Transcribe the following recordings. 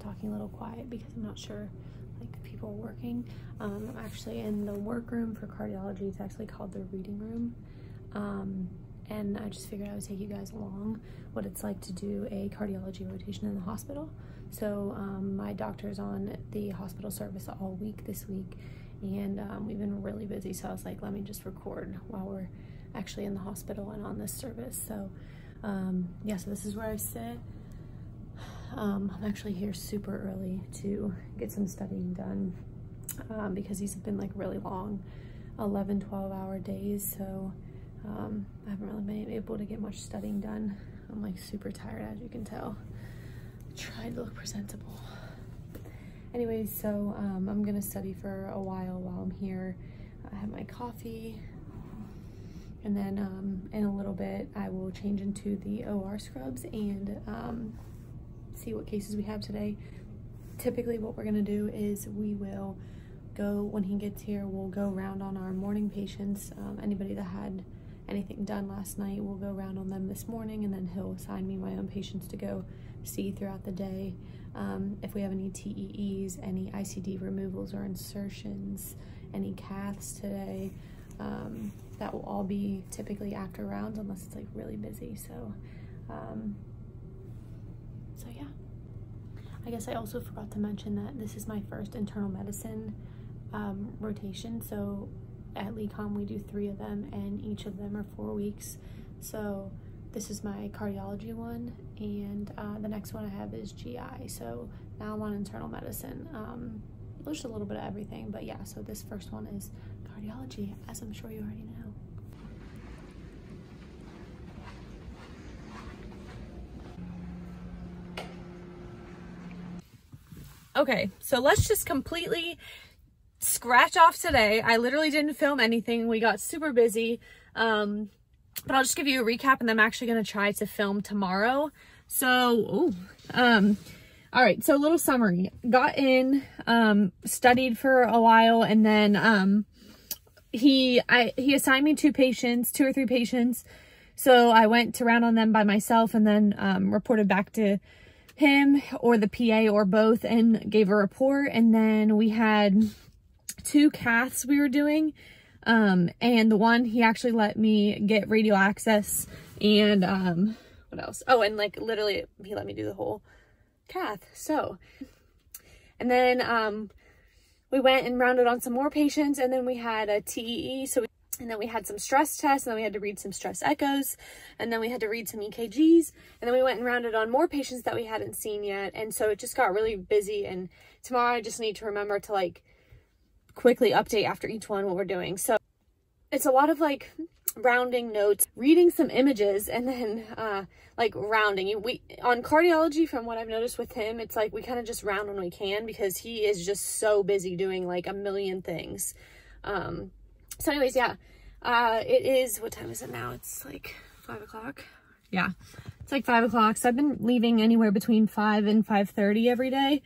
talking a little quiet because I'm not sure like people are working. I'm actually in the workroom for cardiology. It's actually called the reading room. And I just figured I would take you guys along what it's like to do a cardiology rotation in the hospital. So my doctor's on the hospital service all week this week, and we've been really busy, so I was like, let me just record while we're actually in the hospital and on this service. So yeah, so this is where I sit. I'm actually here super early to get some studying done because these have been like really long 11-12 hour days, so I haven't really been able to get much studying done. I'm like super tired, as you can tell. Try to look presentable. Anyways, so I'm gonna study for a while I'm here. I have my coffee, and then in a little bit I will change into the OR scrubs and see what cases we have today. Typically what we're gonna do is we will go, when he gets here, we'll go round on our morning patients. Anybody that had anything done last night, we'll go round on them this morning, and then he'll assign me my own patients to go see throughout the day. If we have any TEEs, any ICD removals or insertions, any caths today, that will all be typically after rounds unless it's like really busy. So so yeah, I guess I also forgot to mention that this is my first internal medicine rotation. So at LECOM we do 3 of them, and each of them are 4 weeks. So this is my cardiology one, and the next one I have is GI. So now I'm on internal medicine. Just a little bit of everything, but yeah, so this first one is cardiology, as I'm sure you already know. Okay, so let's just completely scratch off today. I literally didn't film anything. We got super busy. But I'll just give you a recap, and then I'm actually going to try to film tomorrow. So, all right. So a little summary. Got in, studied for a while, and then he assigned me 2 or 3 patients. So I went to round on them by myself, and then reported back to him or the PA or both, and gave a report. And then we had 2 caths we were doing. And the one, he actually let me get radio access, and what else? Oh, and like literally he let me do the whole cath. So, and then we went and rounded on some more patients, and then we had a TEE. And then we had some stress tests, and then we had to read some stress echoes, and then we had to read some EKGs, and then we went and rounded on more patients that we hadn't seen yet. And so it just got really busy, and tomorrow I just need to remember to like quickly update after each one what we're doing. So it's a lot of like rounding notes, reading some images, and then like rounding. We on cardiology, from what I've noticed with him, it's like we kind of just round when we can because he is just so busy doing like a million things. So anyways, yeah, it is, what time is it now? It's like 5 o'clock. Yeah, it's like 5 o'clock. So I've been leaving anywhere between 5 and 5:30 every day.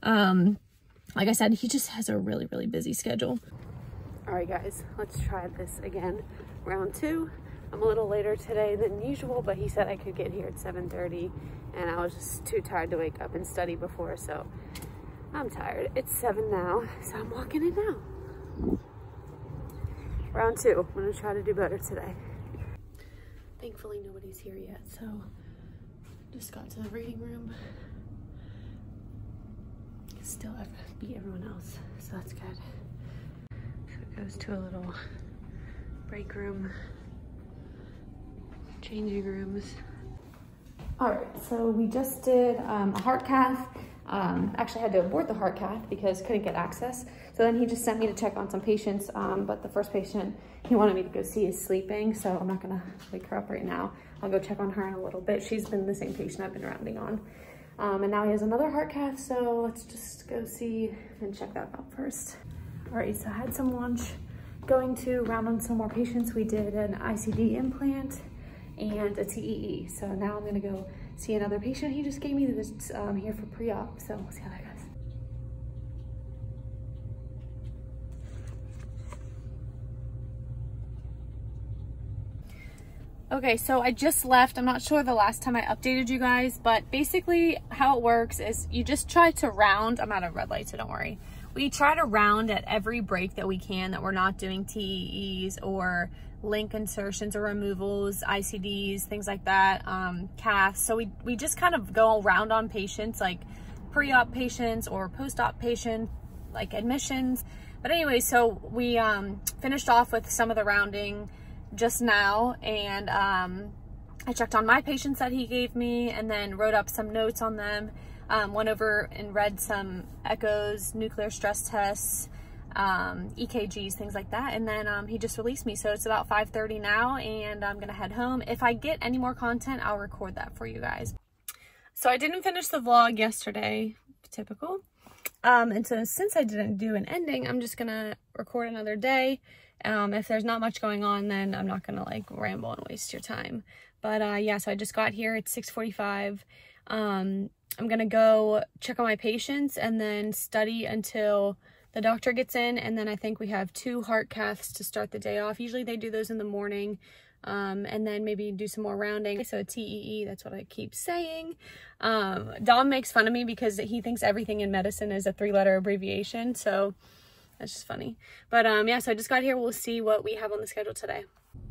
Like I said, he just has a really, really busy schedule. All right, guys, let's try this again. Round 2. I'm a little later today than usual, but he said I could get here at 7:30, and I was just too tired to wake up and study before, so I'm tired. It's 7 now, so I'm walking in now. Round 2. I'm gonna try to do better today. Thankfully, nobody's here yet, so just got to the reading room. Still beat everyone else, so that's good. So it goes to a little break room, changing rooms. All right, so we just did a heart cath. Actually had to abort the heart cath because couldn't get access. So then he just sent me to check on some patients, but the first patient he wanted me to go see is sleeping, so I'm not gonna wake her up right now. I'll go check on her in a little bit. She's been the same patient I've been rounding on. And now he has another heart cath, so let's just go see and check that out first. All right, so I had some lunch. Going to round on some more patients. We did an ICD implant and a TEE. So now I'm gonna go see another patient he just gave me that's here for pre-op, so we'll see how that goes. Okay, so I just left. I'm not sure the last time I updated you guys, but basically how it works is you just try to round. I'm at a red light, so don't worry. We try to round at every break that we can, that we're not doing TEEs or link insertions or removals, ICDs, things like that, casts. So we just kind of go around on patients, like pre-op patients or post-op patients, like admissions. But anyway, so we finished off with some of the rounding just now, and I checked on my patients that he gave me and then wrote up some notes on them. Went over and read some echoes, nuclear stress tests, EKGs, things like that, and then he just released me. So it's about 5:30 now, and I'm gonna head home. If I get any more content, I'll record that for you guys. So I didn't finish the vlog yesterday, typical, and so since I didn't do an ending, I'm just gonna record another day. If there's not much going on, then I'm not gonna like ramble and waste your time. But yeah, so I just got here. It's 6:45. I'm gonna go check on my patients and then study until the doctor gets in, and then I think we have 2 heart caths to start the day off. Usually they do those in the morning, and then maybe do some more rounding. So TEE, that's what I keep saying. Dom makes fun of me because he thinks everything in medicine is a 3-letter abbreviation, so that's just funny. But yeah, so I just got here. We'll see what we have on the schedule today.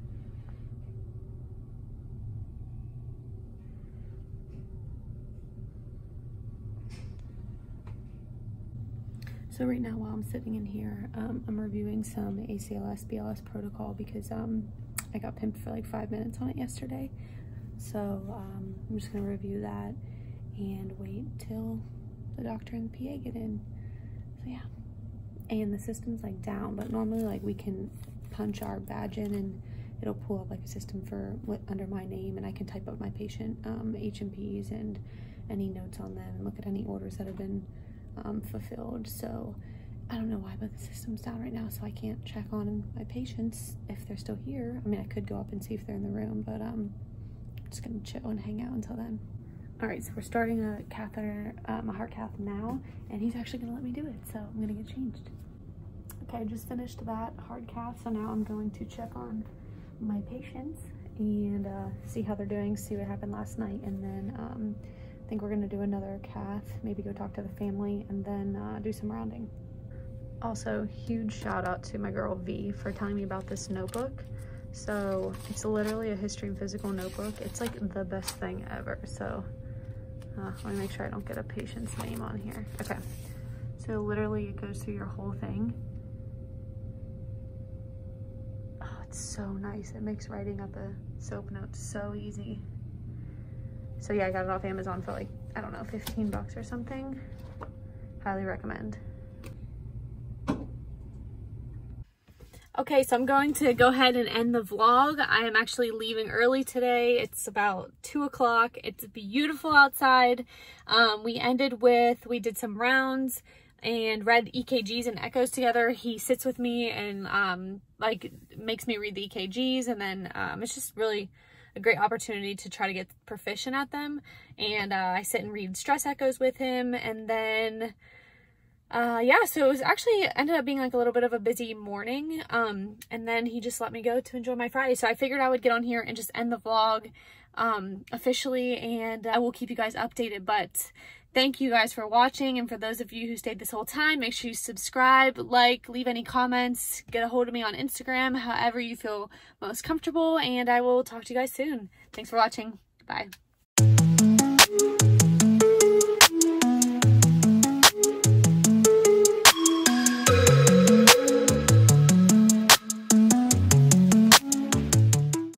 So right now, while I'm sitting in here, I'm reviewing some ACLS, BLS protocol because I got pimped for like 5 minutes on it yesterday. So I'm just gonna review that and wait till the doctor and the PA get in. So yeah. And the system's like down, but normally like we can punch our badge in and it'll pull up like a system for under my name, and I can type up my patient H&Ps and any notes on them and look at any orders that have been fulfilled. So I don't know why, but the system's down right now, so I can't check on my patients if they're still here. I mean, I could go up and see if they're in the room, but I'm just gonna chill and hang out until then. All right, so we're starting a catheter, a heart cath now, and he's actually gonna let me do it, so I'm gonna get changed. Okay, I just finished that hard cath, so now I'm going to check on my patients and see how they're doing, see what happened last night, and then I think we're gonna do another cath, maybe go talk to the family, and then do some rounding. Also, huge shout out to my girl V for telling me about this notebook. So it's literally a history and physical notebook. It's like the best thing ever. So let me make sure I don't get a patient's name on here. Okay, so literally it goes through your whole thing. Oh, it's so nice. It makes writing up a soap note so easy. So yeah, I got it off Amazon for like, I don't know, 15 bucks or something. Highly recommend. Okay, so I'm going to go ahead and end the vlog. I am actually leaving early today. It's about 2 o'clock. It's beautiful outside. We did some rounds and read EKGs and echoes together. He sits with me and like makes me read the EKGs, and then it's just really a great opportunity to try to get proficient at them. And I sit and read stress echoes with him, and then yeah, so it was actually ended up being like a little bit of a busy morning, and then he just let me go to enjoy my Friday. So I figured I would get on here and just end the vlog officially, and I will keep you guys updated. But thank you guys for watching, and for those of you who stayed this whole time, make sure you subscribe, like, leave any comments, get a hold of me on Instagram, however you feel most comfortable, and I will talk to you guys soon. Thanks for watching. Bye.